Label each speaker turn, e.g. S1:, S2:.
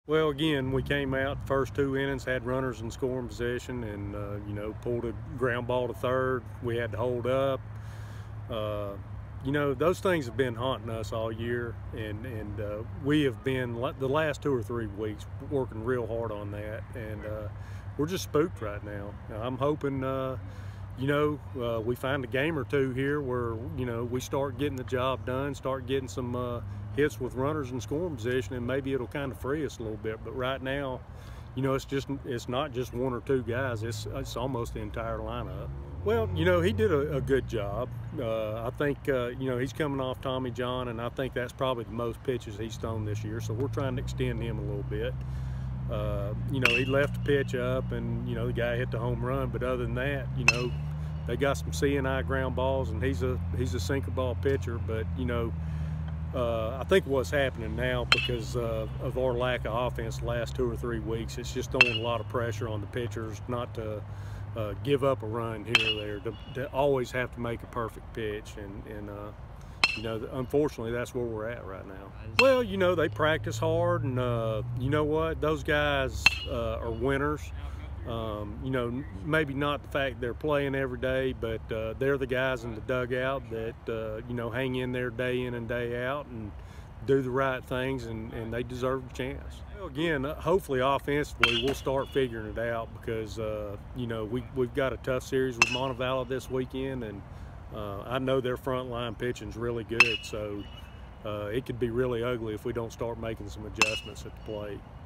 S1: Well, again, we came out first two innings, had runners in scoring position, and pulled a ground ball to third. We had to hold up. Those things have been haunting us all year, and we have been the last 2 or 3 weeks working real hard on that, and we're just spooked right now. I'm hoping we find a game or two here where we start getting the job done, start getting some hits with runners in scoring position, and maybe it'll kind of free us a little bit. But right now, it's not just 1 or 2 guys, it's almost the entire lineup. Well, he did a good job. I think he's coming off Tommy John, and I think that's probably the most pitches he's thrown this year, so we're trying to extend him a little bit. He left the pitch up, and the guy hit the home run, but other than that, they got some CNI ground balls, and he's a sinker ball pitcher. But I think what's happening now, because of our lack of offense the last 2 or 3 weeks, it's just throwing a lot of pressure on the pitchers not to give up a run here or there, to always have to make a perfect pitch, and unfortunately that's where we're at right now. Well, they practice hard, and you know what, those guys are winners. Maybe not the fact they're playing every day, but they're the guys in the dugout that hang in there day in and day out and do the right things, and they deserve a chance. Well, again, hopefully offensively we'll start figuring it out, because we've got a tough series with Montevallo this weekend, and I know their front line pitching is really good, so it could be really ugly if we don't start making some adjustments at the plate.